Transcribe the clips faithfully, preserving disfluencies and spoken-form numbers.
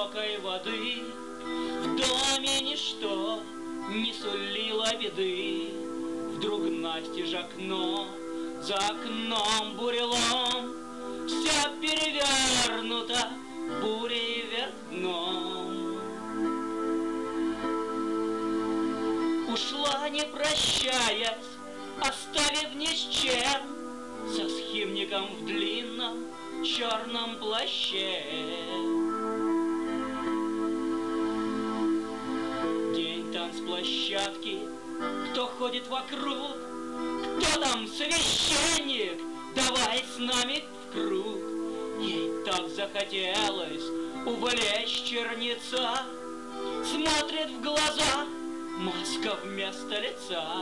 глубокой воды. В доме ничто не сулило беды. Вдруг настежь окно, за окном бурелом, все перевернуто бурей вверх дном. Ушла, не прощаясь, оставив ни с чем, со схимником в длинном черном плаще. День танцплощадки, кто ходит вокруг, кто там священник, давай с нами в круг. Ей так захотелось увлечь черница, смотрит в глаза, маска вместо лица.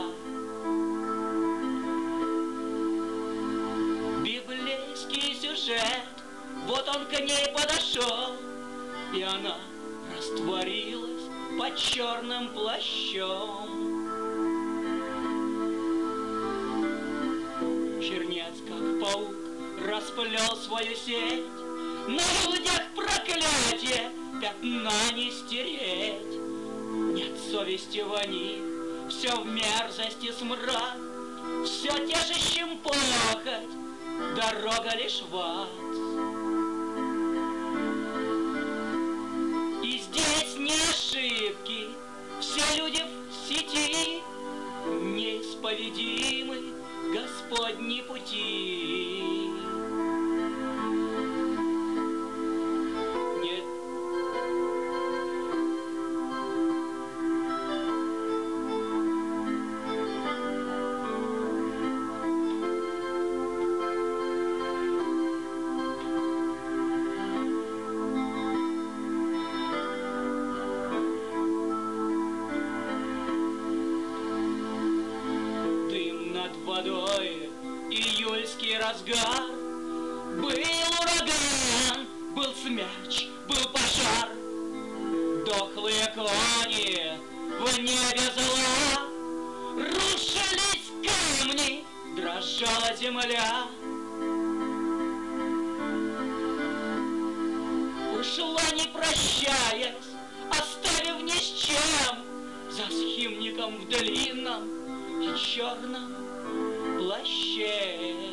Библейский сюжет, вот он к ней подошел, и она растворилась под черным плащом. Чернец, как паук, расплел свою сеть, на людях проклятие, пятна не стереть. Нет совести в них, все в мерзости смрад, все тешащим похоть, дорога лишь в ад. И здесь не ошибки, все люди в сети, неисповедимы Господни пути. Нет. Дым над водой, июльский разгар, был ураган, был смерч, был пожар. Дохлые кони в небе зла, рушились камни, дрожала земля. Ушла, не прощаясь, оставив ни с чем, за схимником в длинном и черном плаще.